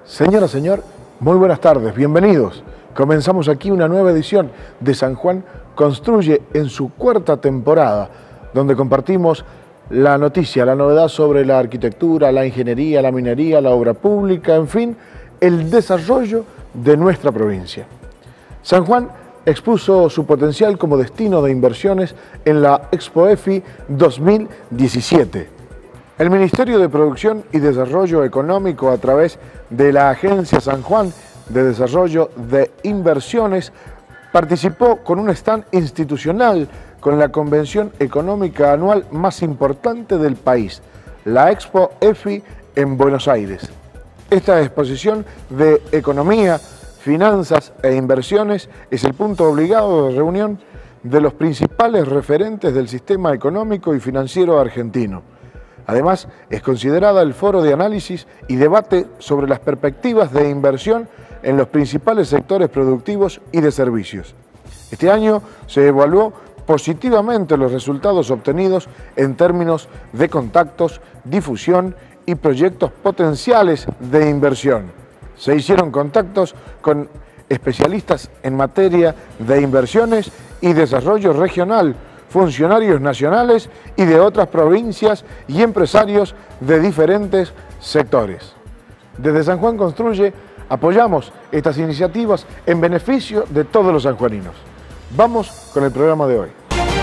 Señora, señor, muy buenas tardes, bienvenidos. Comenzamos aquí una nueva edición de San Juan Construye en su cuarta temporada, donde compartimos la noticia, la novedad sobre la arquitectura, la ingeniería, la minería, la obra pública, en fin, el desarrollo de nuestra provincia. San Juan expuso su potencial como destino de inversiones en la Expo EFI 2017. El Ministerio de Producción y Desarrollo Económico, a través de la Agencia San Juan de Desarrollo de Inversiones, participó con un stand institucional con la convención económica anual más importante del país, la Expo EFI en Buenos Aires. Esta exposición de economía, finanzas e inversiones es el punto obligado de reunión de los principales referentes del sistema económico y financiero argentino. Además, es considerada el foro de análisis y debate sobre las perspectivas de inversión en los principales sectores productivos y de servicios. Este año se evaluó positivamente los resultados obtenidos en términos de contactos, difusión y proyectos potenciales de inversión. Se hicieron contactos con especialistas en materia de inversiones y desarrollo regional, funcionarios nacionales y de otras provincias y empresarios de diferentes sectores. Desde San Juan Construye apoyamos estas iniciativas en beneficio de todos los sanjuaninos. Vamos con el programa de hoy.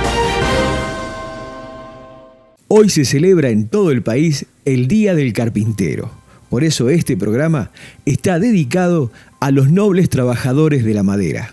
Hoy se celebra en todo el país el Día del Carpintero. Por eso este programa está dedicado a los nobles trabajadores de la madera.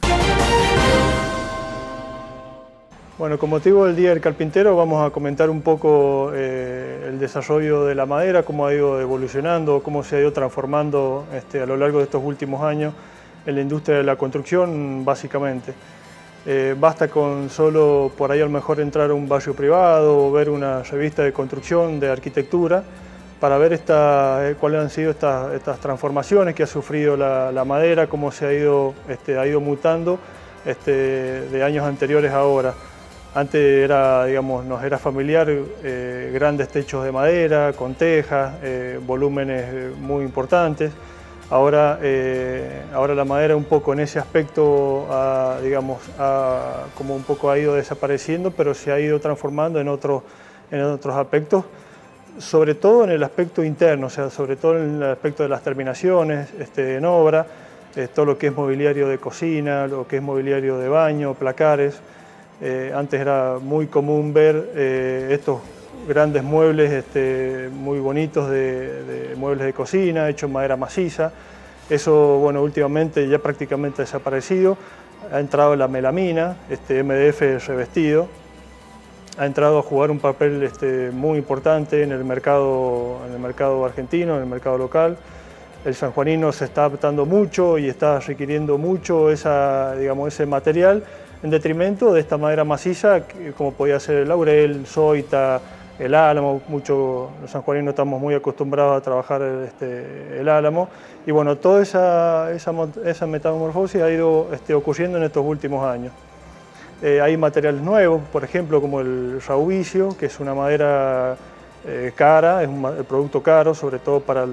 Bueno, con motivo del Día del Carpintero vamos a comentar un poco el desarrollo de la madera, cómo ha ido evolucionando, cómo se ha ido transformando a lo largo de estos últimos años en la industria de la construcción, básicamente. Basta con solo por ahí a lo mejor entrar a un barrio privado o ver una revista de construcción, de arquitectura, para ver cuáles han sido estas transformaciones que ha sufrido la madera, cómo se ha ido mutando de años anteriores a ahora. Antes nos era familiar grandes techos de madera, con tejas, volúmenes muy importantes. Ahora la madera un poco en ese aspecto como un poco ha ido desapareciendo, pero se ha ido transformando en otros aspectos, sobre todo en el aspecto interno, o sea, sobre todo en el aspecto de las terminaciones en obra, todo lo que es mobiliario de cocina, lo que es mobiliario de baño, placares. Antes era muy común ver estos grandes muebles muy bonitos de muebles de cocina, hechos en madera maciza. Eso, bueno, últimamente ya prácticamente ha desaparecido. Ha entrado la melamina, MDF revestido. Ha entrado a jugar un papel muy importante en el mercado argentino, en el mercado local. El sanjuanino se está adaptando mucho y está requiriendo mucho ese material, en detrimento de esta madera maciza, como podía ser el laurel, soita, el álamo. Los sanjuaninos estamos muy acostumbrados a trabajar el álamo. Y bueno, toda esa metamorfosis ha ido ocurriendo en estos últimos años. Hay materiales nuevos, por ejemplo, como el raubicio, que es una madera cara, es un producto caro, sobre todo para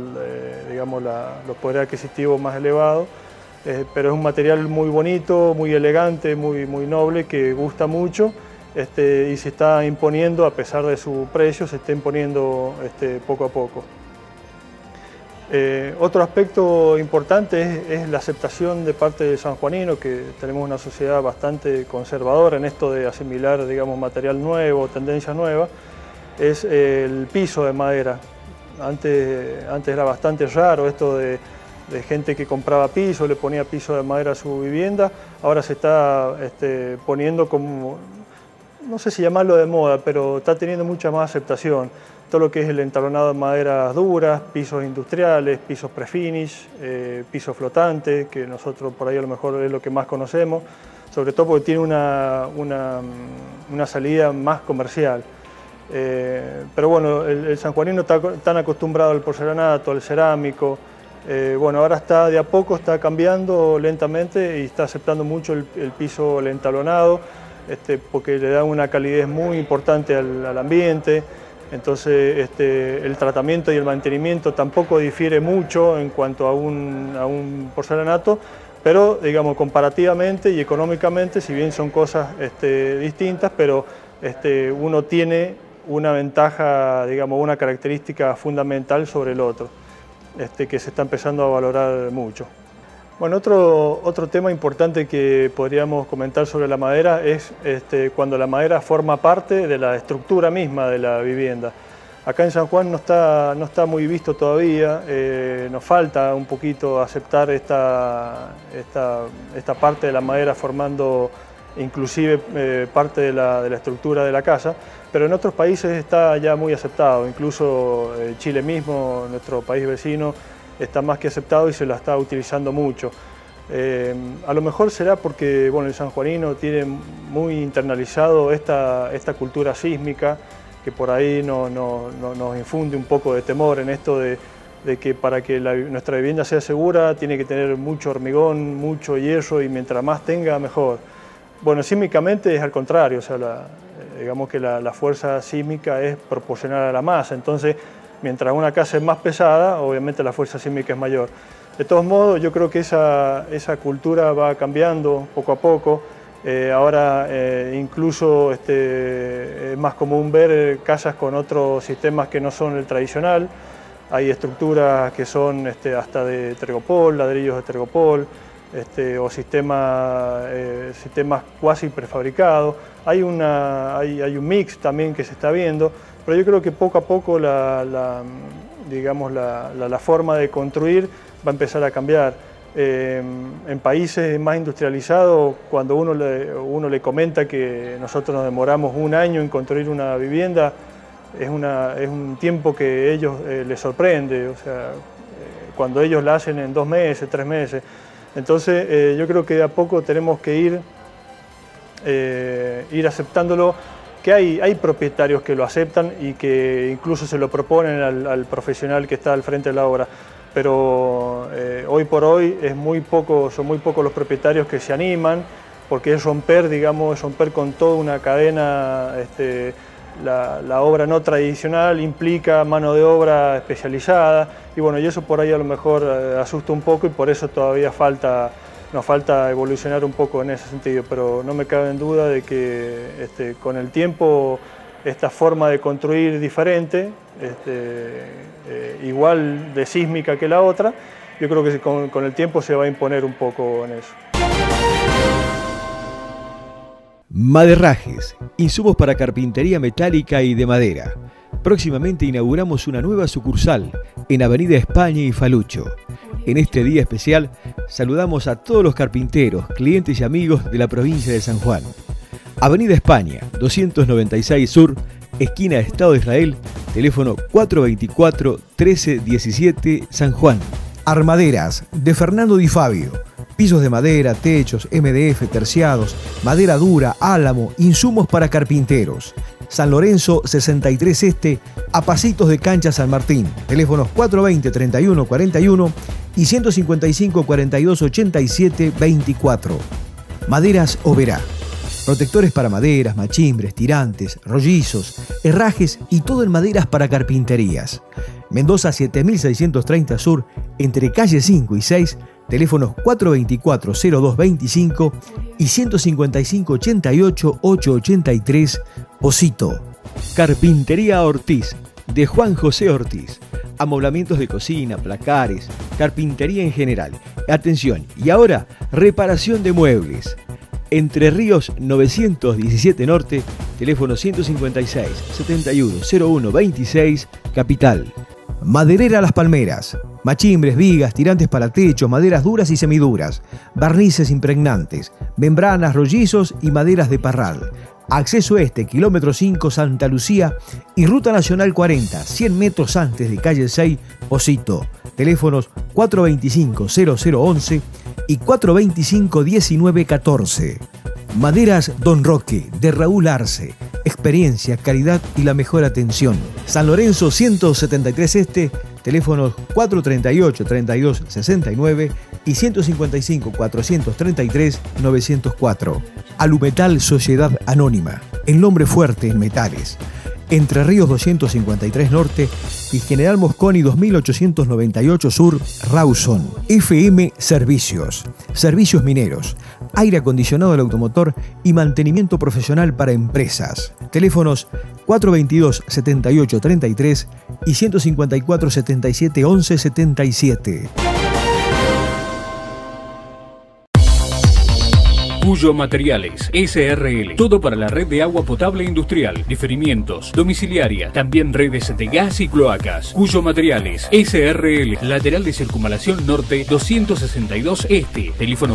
los poderes adquisitivos más elevados. Pero es un material muy bonito, muy elegante, muy noble, que gusta mucho y se está imponiendo, a pesar de su precio, se está imponiendo poco a poco. Otro aspecto importante es la aceptación de parte del sanjuanino, que tenemos una sociedad bastante conservadora en esto de asimilar, material nuevo, tendencias nuevas, es el piso de madera. Antes era bastante raro esto de gente que compraba piso, le ponía piso de madera a su vivienda. Ahora se está poniendo como, no sé si llamarlo de moda, pero está teniendo mucha más aceptación. Todo lo que es el entalonado de maderas duras, pisos industriales, pisos prefinish, piso flotante, que nosotros por ahí a lo mejor es lo que más conocemos, sobre todo porque tiene una salida más comercial. Pero bueno, el sanjuanino está tan acostumbrado al porcelanato, al cerámico. Bueno, ahora de a poco está cambiando lentamente y está aceptando mucho el piso, el entalonado, porque le da una calidez muy importante al ambiente. Entonces el tratamiento y el mantenimiento tampoco difiere mucho en cuanto a un porcelanato, pero digamos comparativamente y económicamente, si bien son cosas distintas, pero uno tiene una ventaja, digamos una característica fundamental sobre el otro, que se está empezando a valorar mucho. Bueno, otro tema importante que podríamos comentar sobre la madera es cuando la madera forma parte de la estructura misma de la vivienda. Acá en San Juan no está muy visto todavía, nos falta un poquito aceptar esta parte de la madera formando inclusive parte de la estructura de la casa, pero en otros países está ya muy aceptado, incluso Chile mismo, nuestro país vecino, está más que aceptado y se la está utilizando mucho. A lo mejor será porque bueno, el sanjuanino tiene muy internalizado esta cultura sísmica, que por ahí nos infunde un poco de temor en esto de que para que nuestra vivienda sea segura tiene que tener mucho hormigón, mucho hierro, y mientras más tenga, mejor. Bueno, sísmicamente es al contrario, o sea, digamos que la fuerza sísmica es proporcional a la masa, entonces mientras una casa es más pesada, obviamente la fuerza sísmica es mayor. De todos modos, yo creo que esa cultura va cambiando poco a poco. Ahora incluso es más común ver casas con otros sistemas que no son el tradicional. Hay estructuras que son hasta de tergopol, ladrillos de tergopol, o sistemas cuasi prefabricados. Hay un mix también que se está viendo, pero yo creo que poco a poco la forma de construir va a empezar a cambiar. En países más industrializados, cuando uno le comenta que nosotros nos demoramos un año en construir una vivienda, es un tiempo que a ellos les sorprende, o sea, cuando ellos la hacen en 2 meses, 3 meses. Entonces yo creo que de a poco tenemos que ir aceptándolo, que hay propietarios que lo aceptan y que incluso se lo proponen al profesional que está al frente de la obra. Pero hoy por hoy son muy pocos los propietarios que se animan, porque es romper con toda una cadena. La obra no tradicional implica mano de obra especializada, y bueno, y eso por ahí a lo mejor asusta un poco, y por eso todavía nos falta evolucionar un poco en ese sentido, pero no me cabe en duda de que con el tiempo esta forma de construir diferente, igual de sísmica que la otra, yo creo que con el tiempo se va a imponer un poco en eso. Maderrajes, insumos para carpintería metálica y de madera. Próximamente inauguramos una nueva sucursal en Avenida España y Falucho. En este día especial saludamos a todos los carpinteros, clientes y amigos de la provincia de San Juan. Avenida España, 296 Sur, esquina Estado de Israel, teléfono 424-1317 San Juan. Armaderas de Fernando Di Fabio. Pisos de madera, techos, MDF, terciados, madera dura, álamo, insumos para carpinteros. San Lorenzo 63 Este, a pasitos de Cancha San Martín. Teléfonos 420-3141 y 155-4287-24. Maderas Oberá. Protectores para maderas, machimbres, tirantes, rollizos, herrajes y todo en maderas para carpinterías. Mendoza 7630 Sur, entre calle 5 y 6, teléfonos 424-0225 y 155-88-883, Osito. Carpintería Ortiz, de Juan José Ortiz. Amoblamientos de cocina, placares, carpintería en general. Atención, y ahora, reparación de muebles. Entre Ríos 917 Norte, teléfono 156-710126, Capital. Maderera Las Palmeras. Machimbres, vigas, tirantes para techos, maderas duras y semiduras, barnices impregnantes, membranas, rollizos y maderas de parral. Acceso este, kilómetro 5 Santa Lucía y Ruta Nacional 40, 100 metros antes de calle 6, Osito. Teléfonos 425-0011 y 425-1914. Maderas Don Roque, de Raúl Arce. Experiencia, calidad y la mejor atención. San Lorenzo 173 Este, teléfonos 438-3269 y 155-433-904. Alumetal Sociedad Anónima, el nombre fuerte en metales. Entre Ríos 253 Norte y General Mosconi 2898 Sur, Rawson. FM Servicios. Servicios mineros, aire acondicionado del automotor y mantenimiento profesional para empresas. Teléfonos 422-7833 y 154-77-11-77. Cuyo Materiales, SRL. Todo para la red de agua potable industrial, diferimientos, domiciliaria, también redes de gas y cloacas. Cuyo Materiales, SRL. Lateral de Circunvalación Norte 262 Este. Teléfono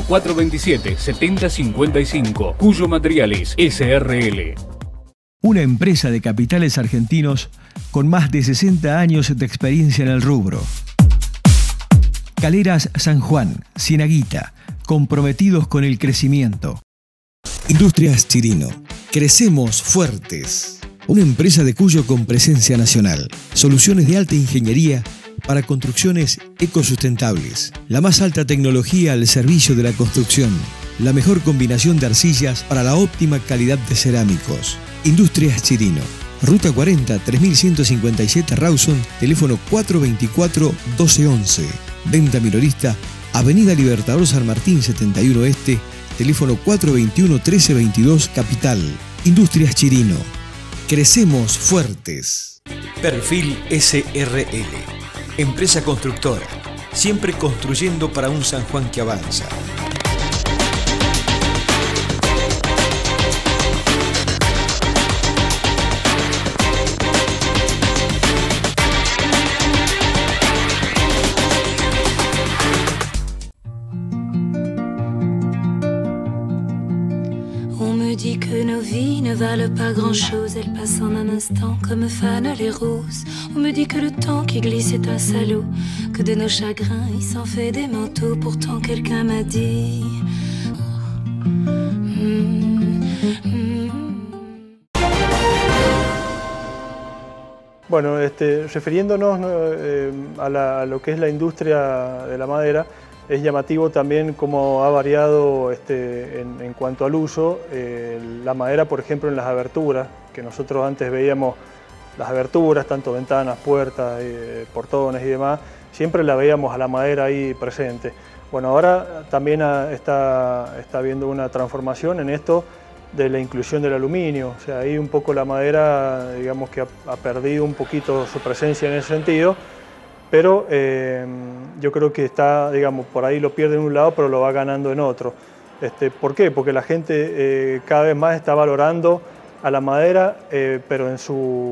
427-7055. Cuyo Materiales, SRL. Una empresa de capitales argentinos con más de 60 años de experiencia en el rubro. Caleras San Juan, Cienaguita, comprometidos con el crecimiento. Industrias Chirino, crecemos fuertes. Una empresa de Cuyo con presencia nacional. Soluciones de alta ingeniería para construcciones ecosustentables. La más alta tecnología al servicio de la construcción. La mejor combinación de arcillas para la óptima calidad de cerámicos. Industrias Chirino. Ruta 40, 3157 Rawson, teléfono 424-1211. Venta minorista, Avenida Libertador San Martín 71 Este, teléfono 421-1322 Capital. Industrias Chirino. Crecemos fuertes. Perfil SRL. Empresa constructora. Siempre construyendo para un San Juan que avanza. Dit que nos vies ne valent pas grand-chose, elles passent en un instant comme fanent les roses. On me dit que le temps qui glisse est un salaud, que de nos chagrins il s'en fait des manteaux. Pourtant quelqu'un m'a dit Bueno, refiriéndonos a lo que es la industria de la madera, es llamativo también cómo ha variado en cuanto al uso la madera, por ejemplo, en las aberturas, que nosotros antes veíamos las aberturas, tanto ventanas, puertas, portones y demás, siempre la veíamos a la madera ahí presente. Bueno, ahora también está habiendo una transformación en esto de la inclusión del aluminio, o sea, ahí un poco la madera, digamos que ha perdido un poquito su presencia en ese sentido, pero yo creo que está, digamos, por ahí lo pierde en un lado, pero lo va ganando en otro. ¿Por qué? Porque la gente cada vez más está valorando a la madera, pero en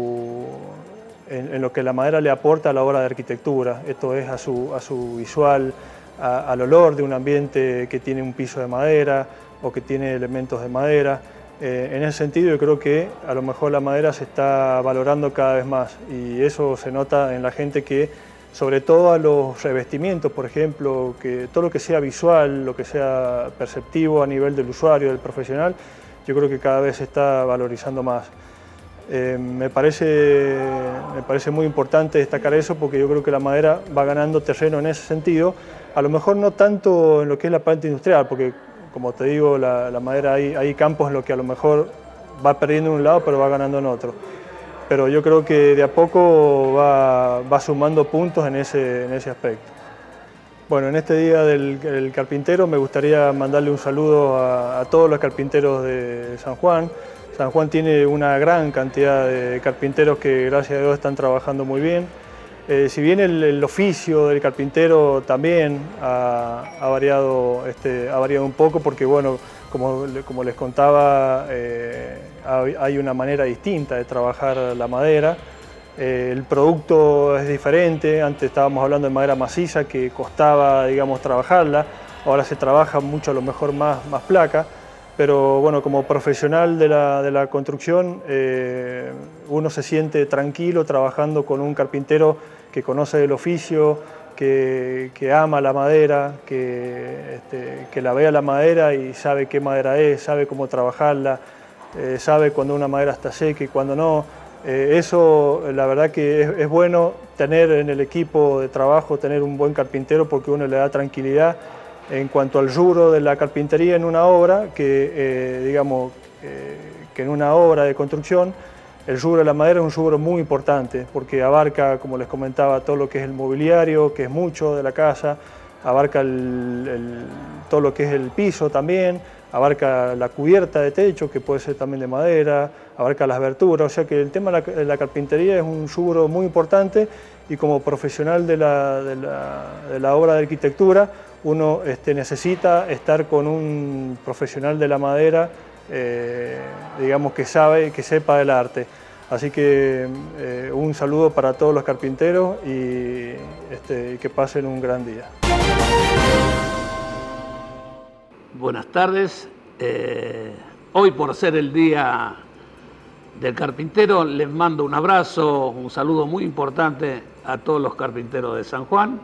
lo que la madera le aporta a la obra de arquitectura. Esto es a su visual, al olor de un ambiente que tiene un piso de madera o que tiene elementos de madera. En ese sentido yo creo que a lo mejor la madera se está valorando cada vez más y eso se nota en la gente que, sobre todo a los revestimientos, por ejemplo, que todo lo que sea visual, lo que sea perceptivo a nivel del usuario, del profesional, yo creo que cada vez se está valorizando más. Me parece muy importante destacar eso porque yo creo que la madera va ganando terreno en ese sentido, a lo mejor no tanto en lo que es la parte industrial, porque como te digo, la madera hay campos en los que a lo mejor va perdiendo en un lado pero va ganando en otro. Pero yo creo que de a poco va sumando puntos en ese aspecto. Bueno, en este día del carpintero me gustaría mandarle un saludo a todos los carpinteros de San Juan. San Juan tiene una gran cantidad de carpinteros que gracias a Dios están trabajando muy bien. Si bien el oficio del carpintero también ha variado un poco porque, bueno, como les contaba, hay una manera distinta de trabajar la madera. El producto es diferente, antes estábamos hablando de madera maciza que costaba, digamos, trabajarla, ahora se trabaja mucho a lo mejor más placa, pero bueno, como profesional de la construcción uno se siente tranquilo trabajando con un carpintero que conoce el oficio, que ama la madera, que la vea la madera y sabe qué madera es, sabe cómo trabajarla, sabe cuando una madera está seca y cuando no. Eso la verdad que es bueno tener en el equipo de trabajo, tener un buen carpintero porque uno le da tranquilidad en cuanto al rubro de la carpintería en una obra, que en una obra de construcción El rubro de la madera es un rubro muy importante porque abarca, como les comentaba, todo lo que es el mobiliario, que es mucho de la casa, abarca todo lo que es el piso también, abarca la cubierta de techo, que puede ser también de madera, abarca las aberturas, o sea que el tema de la carpintería es un rubro muy importante y como profesional de la obra de arquitectura, uno necesita estar con un profesional de la madera, digamos que sepa del arte. Así que un saludo para todos los carpinteros y que pasen un gran día. Buenas tardes. Hoy, por ser el Día del Carpintero, les mando un abrazo, un saludo muy importante a todos los carpinteros de San Juan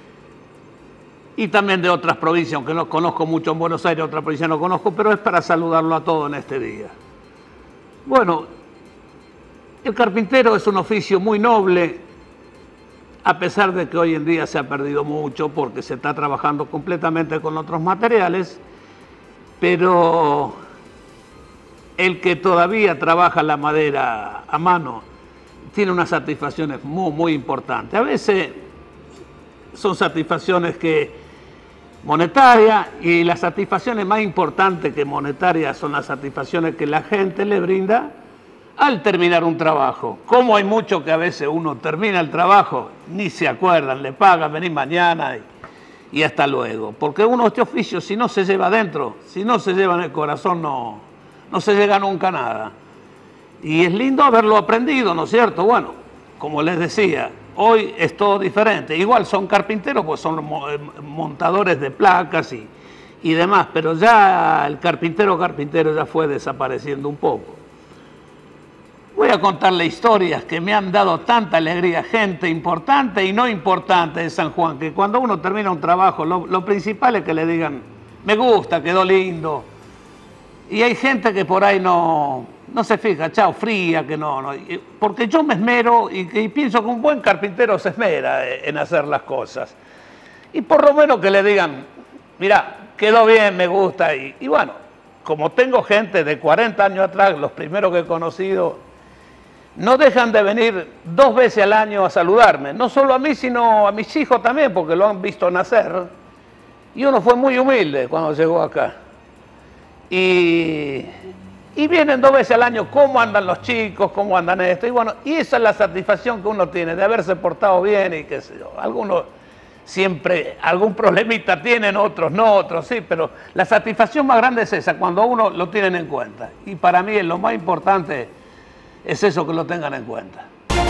y también de otras provincias, aunque no conozco mucho en Buenos Aires, otra provincia no conozco, pero es para saludarlo a todos en este día. Bueno, el carpintero es un oficio muy noble, a pesar de que hoy en día se ha perdido mucho porque se está trabajando completamente con otros materiales, pero el que todavía trabaja la madera a mano tiene unas satisfacciones muy, muy importantes. A veces son satisfacciones monetarias, y las satisfacciones más importantes que monetarias son las satisfacciones que la gente le brinda al terminar un trabajo. Como hay mucho que a veces uno termina el trabajo, ni se acuerdan, le pagan, venís mañana y hasta luego. Porque uno este oficio, si no se lleva adentro, si no se lleva en el corazón, no se llega nunca a nada. Y es lindo haberlo aprendido, ¿no es cierto? Bueno, como les decía, hoy es todo diferente. Igual son carpinteros, pues son montadores de placas y demás, pero ya el carpintero ya fue desapareciendo un poco. Voy a contarle historias que me han dado tanta alegría, gente importante y no importante de San Juan, que cuando uno termina un trabajo, lo principal es que le digan, me gusta, quedó lindo. Y hay gente que por ahí no se fija, chao, fría, que no. Porque yo me esmero y pienso que un buen carpintero se esmera en hacer las cosas. Y por lo menos que le digan, mira, quedó bien, me gusta. Y bueno, como tengo gente de 40 años atrás, los primeros que he conocido, no dejan de venir 2 veces al año a saludarme. No solo a mí, sino a mis hijos también, porque lo han visto nacer. Y uno fue muy humilde cuando llegó acá. Y vienen 2 veces al año, cómo andan los chicos, cómo andan esto. Y bueno, y esa es la satisfacción que uno tiene, de haberse portado bien y qué sé yo. Algunos siempre, algún problemita tienen, otros no, otros sí, pero la satisfacción más grande es esa, cuando uno lo tienen en cuenta. Y para mí lo más importante es eso, que lo tengan en cuenta.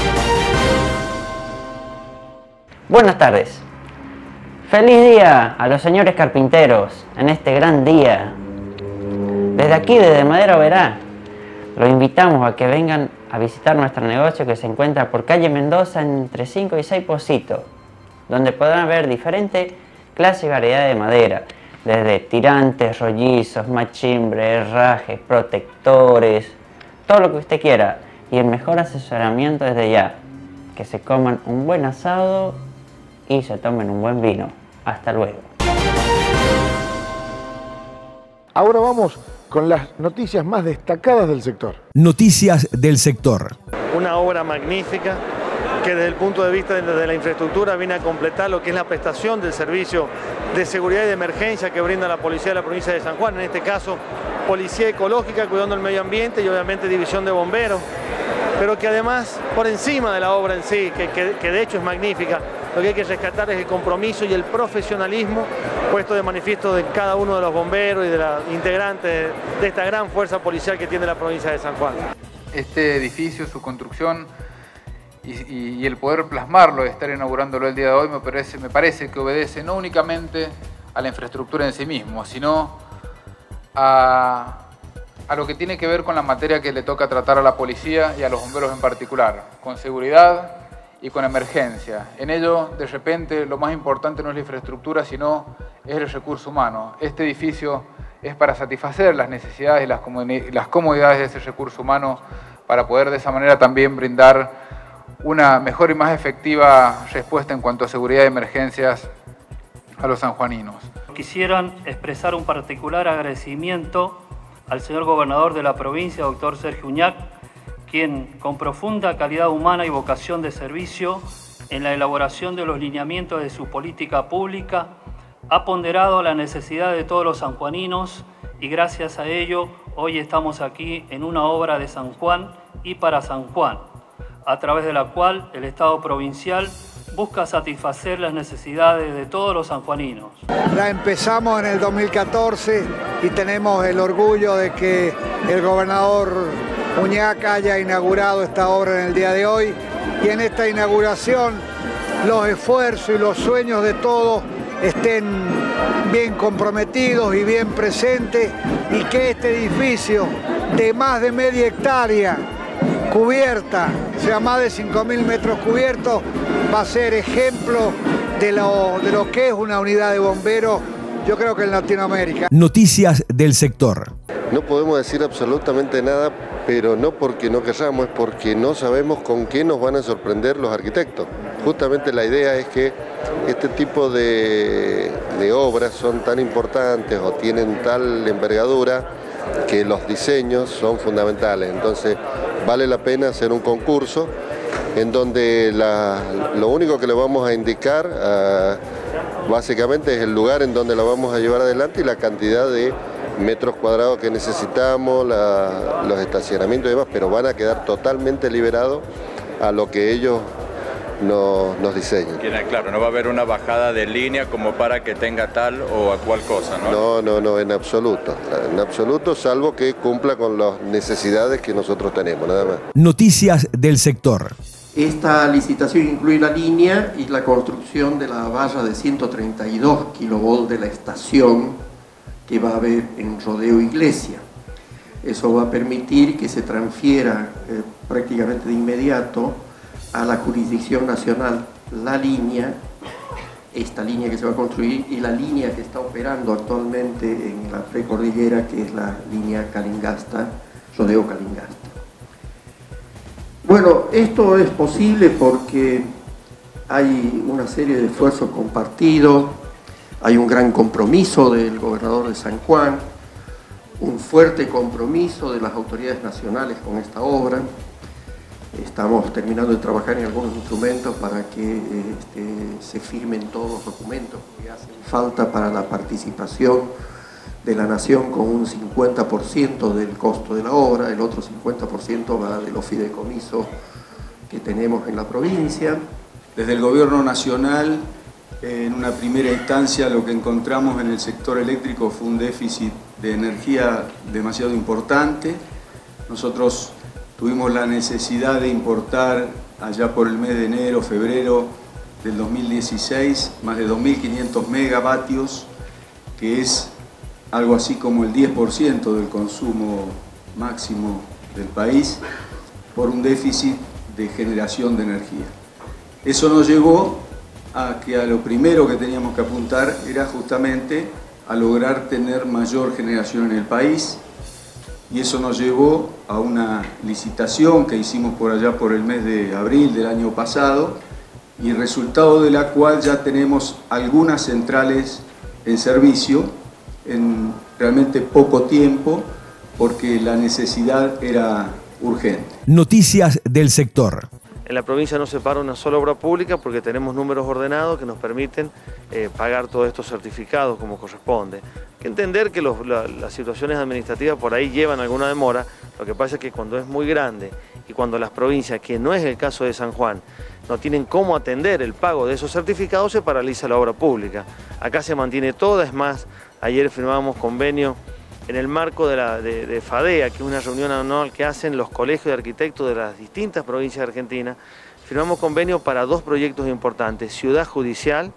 Buenas tardes. Feliz día a los señores carpinteros en este gran día. Desde aquí, desde Madera Oberá, los invitamos a que vengan a visitar nuestro negocio que se encuentra por calle Mendoza entre 5 y 6 Pocitos, donde podrán ver diferentes clases y variedades de madera, desde tirantes, rollizos, machimbres, herrajes, protectores, todo lo que usted quiera, y el mejor asesoramiento desde ya. Que se coman un buen asado y se tomen un buen vino. Hasta luego. Ahora vamos con las noticias más destacadas del sector. Noticias del sector. Una obra magnífica que desde el punto de vista de la infraestructura viene a completar lo que es la prestación del servicio de seguridad y de emergencia que brinda la policía de la provincia de San Juan, en este caso Policía Ecológica, cuidando el medio ambiente, y obviamente División de Bomberos, pero que además, por encima de la obra en sí, que de hecho es magnífica, lo que hay que rescatar es el compromiso y el profesionalismo puesto de manifiesto de cada uno de los bomberos y de los integrantes de esta gran fuerza policial que tiene la provincia de San Juan. Este edificio, su construcción y el poder plasmarlo, estar inaugurándolo el día de hoy, me parece que obedece no únicamente a la infraestructura en sí mismo, sino a lo que tiene que ver con la materia que le toca tratar a la policía y a los bomberos en particular, con seguridad y con emergencia. En ello, de repente, lo más importante no es la infraestructura, sino es el recurso humano. Este edificio es para satisfacer las necesidades y las comodidades de ese recurso humano, para poder de esa manera también brindar una mejor y más efectiva respuesta en cuanto a seguridad y emergencias a los sanjuaninos. Quisieran expresar un particular agradecimiento al señor gobernador de la provincia, doctor Sergio Uñac, quien con profunda calidad humana y vocación de servicio en la elaboración de los lineamientos de su política pública, ha ponderado la necesidad de todos los sanjuaninos y gracias a ello hoy estamos aquí en una obra de San Juan y para San Juan, a través de la cual el Estado provincial busca satisfacer las necesidades de todos los sanjuaninos. La empezamos en el 2014 y tenemos el orgullo de que el gobernador Muñaca haya inaugurado esta obra en el día de hoy, y en esta inauguración los esfuerzos y los sueños de todos estén bien comprometidos y bien presentes, y que este edificio de más de media hectárea cubierta, o sea, más de 5.000 metros cubiertos, va a ser ejemplo de lo que es una unidad de bomberos, yo creo que en Latinoamérica. Noticias del sector. No podemos decir absolutamente nada, pero no porque no querramos, es porque no sabemos con qué nos van a sorprender los arquitectos. Justamente la idea es que este tipo de obras son tan importantes o tienen tal envergadura que los diseños son fundamentales. Entonces vale la pena hacer un concurso en donde lo único que le vamos a indicar básicamente es el lugar en donde la vamos a llevar adelante y la cantidad de metros cuadrados que necesitamos, los estacionamientos y demás, pero van a quedar totalmente liberados a lo que ellos nos diseñen. Claro, no va a haber una bajada de línea como para que tenga tal o a cual cosa, ¿no? No, en absoluto, salvo que cumpla con las necesidades que nosotros tenemos, nada más. Noticias del sector. Esta licitación incluye la línea y la construcción de la valla de 132 kilovolts de la estación que va a haber en Rodeo Iglesia. Eso va a permitir que se transfiera prácticamente de inmediato a la jurisdicción nacional la línea, esta línea que se va a construir y la línea que está operando actualmente en la precordillera, que es la línea Calingasta, Rodeo Calingasta. Bueno, esto es posible porque hay una serie de esfuerzos compartidos, hay un gran compromiso del gobernador de San Juan, un fuerte compromiso de las autoridades nacionales con esta obra. Estamos terminando de trabajar en algunos instrumentos para que se firmen todos los documentos que hacen falta para la participación de la Nación con un 50% del costo de la obra, el otro 50% va de los fideicomisos que tenemos en la provincia. Desde el Gobierno Nacional, en una primera instancia, lo que encontramos en el sector eléctrico fue un déficit de energía demasiado importante. Nosotros tuvimos la necesidad de importar allá por el mes de enero, febrero del 2016, más de 2.500 megavatios, que es algo así como el 10% del consumo máximo del país, por un déficit de generación de energía. Eso nos llevó a que a lo primero que teníamos que apuntar era justamente a lograr tener mayor generación en el país, y eso nos llevó a una licitación que hicimos por allá por el mes de abril del año pasado, y resultado de la cual ya tenemos algunas centrales en servicio en realmente poco tiempo, porque la necesidad era urgente. Noticias del sector. En la provincia no se para una sola obra pública porque tenemos números ordenados que nos permiten pagar todos estos certificados como corresponde. Hay que entender que las situaciones administrativas por ahí llevan alguna demora. Lo que pasa es que cuando es muy grande y cuando las provincias, que no es el caso de San Juan, no tienen cómo atender el pago de esos certificados, se paraliza la obra pública. Acá se mantiene toda, es más, ayer firmamos convenio en el marco de FADEA, que es una reunión anual que hacen los colegios de arquitectos de las distintas provincias de Argentina. Firmamos convenio para dos proyectos importantes: Ciudad Judicial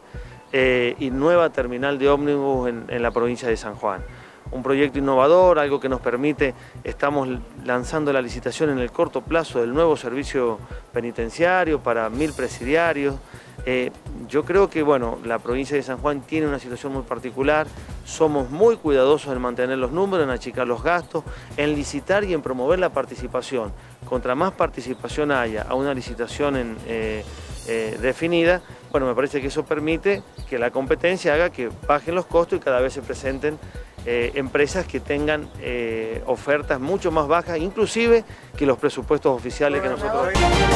y nueva terminal de ómnibus en la provincia de San Juan. Un proyecto innovador, algo que nos permite, estamos lanzando la licitación en el corto plazo del nuevo servicio penitenciario para 1000 presidiarios. Yo creo que bueno, la provincia de San Juan tiene una situación muy particular, somos muy cuidadosos en mantener los números, en achicar los gastos, en licitar y en promover la participación. Contra más participación haya a una licitación definida, bueno, me parece que eso permite que la competencia haga que bajen los costos y cada vez se presenten empresas que tengan ofertas mucho más bajas, inclusive que los presupuestos oficiales que nosotros...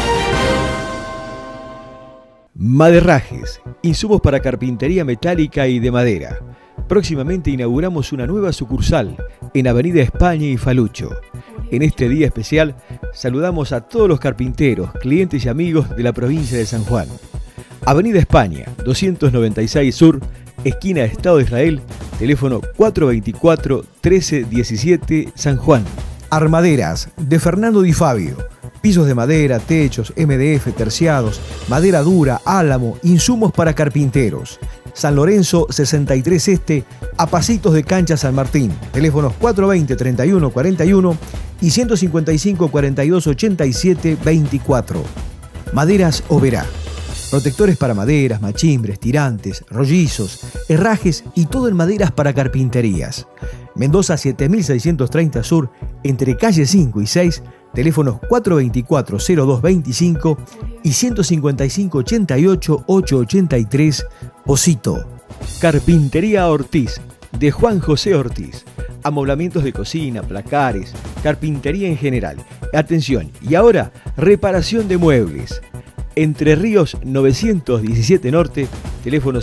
Maderrajes, insumos para carpintería metálica y de madera. Próximamente inauguramos una nueva sucursal en Avenida España y Falucho. En este día especial saludamos a todos los carpinteros, clientes y amigos de la provincia de San Juan. Avenida España, 296 Sur, esquina Estado de Israel, teléfono 424-1317 San Juan. Armaderas de Fernando Di Fabio. Pisos de madera, techos, MDF, terciados, madera dura, álamo, insumos para carpinteros. San Lorenzo 63 Este, a pasitos de Cancha San Martín. Teléfonos 420-3141 y 155-42-87-24. Maderas Oberá. Protectores para maderas, machimbres, tirantes, rollizos, herrajes y todo en maderas para carpinterías. Mendoza 7630 Sur, entre calle 5 y 6, teléfonos 424-0225 y 155-88-883, Osito. Carpintería Ortiz, de Juan José Ortiz. Amoblamientos de cocina, placares, carpintería en general. Atención, y ahora, reparación de muebles. Entre Ríos 917 Norte, teléfono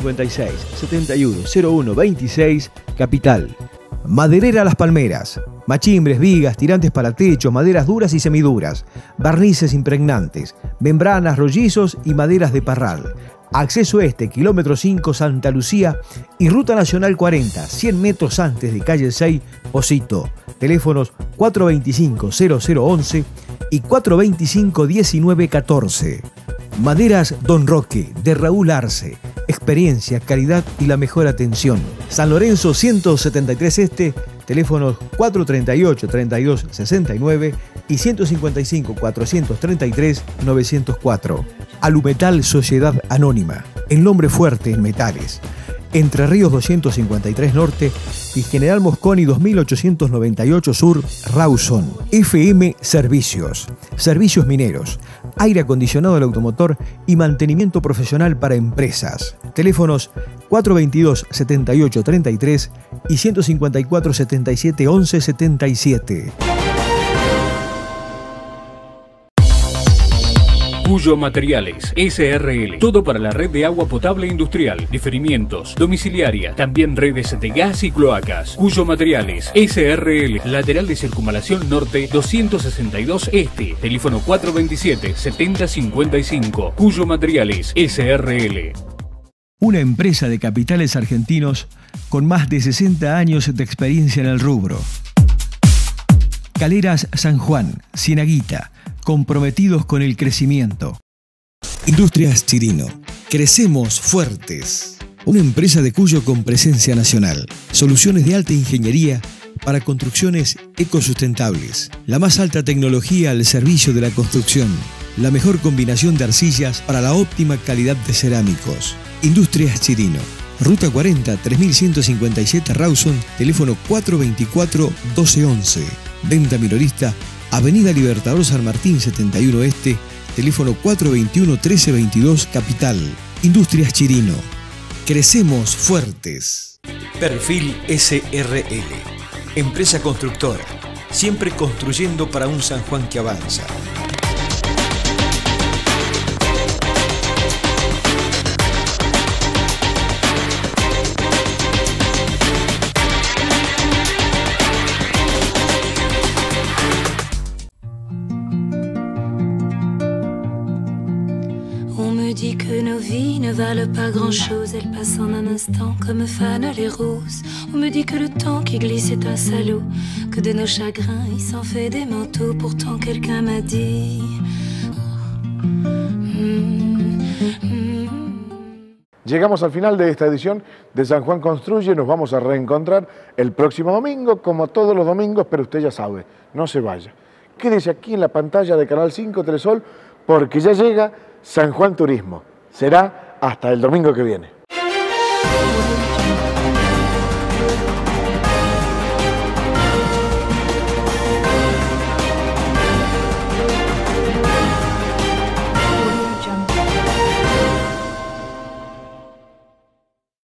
156-710126, Capital. Maderera Las Palmeras. Machimbres, vigas, tirantes para techos, maderas duras y semiduras, barnices impregnantes, membranas, rollizos y maderas de parral. Acceso este, kilómetro 5, Santa Lucía y Ruta Nacional 40, 100 metros antes de calle 6, Osito. Teléfonos 425-0011 y 425-1914. Maderas Don Roque, de Raúl Arce. Experiencia, calidad y la mejor atención. San Lorenzo 173 Este, teléfonos 438-3269 y 155-433-904. Alumetal Sociedad Anónima, el nombre fuerte en metales. Entre Ríos 253 Norte y General Mosconi 2898 Sur, Rawson. FM Servicios, servicios mineros, aire acondicionado del automotor y mantenimiento profesional para empresas. Teléfonos 422-7833 y 154-77-11-77. Cuyo Materiales, SRL, todo para la red de agua potable industrial, diferimientos, domiciliaria, también redes de gas y cloacas. Cuyo Materiales, SRL, lateral de circunvalación norte 262 Este, teléfono 427-7055. Cuyo Materiales, SRL. Una empresa de capitales argentinos con más de 60 años de experiencia en el rubro. Caleras San Juan, Cienaguita, comprometidos con el crecimiento. Industrias Chirino, crecemos fuertes. Una empresa de Cuyo con presencia nacional. Soluciones de alta ingeniería para construcciones ecosustentables. La más alta tecnología al servicio de la construcción. La mejor combinación de arcillas para la óptima calidad de cerámicos. Industrias Chirino. Ruta 40, 3157 Rawson, teléfono 424-1211. Venta minorista, Avenida Libertador San Martín 71 Este, teléfono 421-1322 Capital. Industrias Chirino. Crecemos fuertes. Perfil SRL. Empresa constructora. Siempre construyendo para un San Juan que avanza. dit que nos vies ne valent pas grand-chose, elles passent en un instant comme fanent les roses. On me dit que le temps qui glisse est un salaud, que de nos chagrins il s'en fait des manteaux. Pourtant quelqu'un m'a dit Llegamos al final de esta edición de San Juan Construye. Nos vamos a reencontrar el próximo domingo, como todos los domingos, pero usted ya sabe, no se vaya. Quédese aquí en la pantalla de Canal 5 Telesol, porque ya llega San Juan Turismo. Será hasta el domingo que viene.